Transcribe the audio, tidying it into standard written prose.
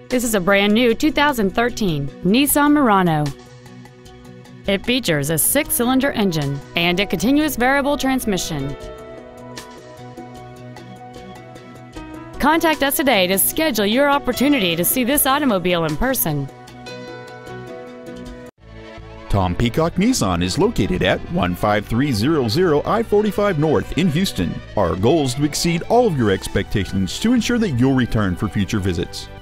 This is a brand new 2013 Nissan Murano. It features a 6-cylinder engine and a continuous variable transmission. Contact us today to schedule your opportunity to see this automobile in person. Tom Peacock Nissan is located at 15300 I-45 North in Houston. Our goal is to exceed all of your expectations to ensure that you'll return for future visits.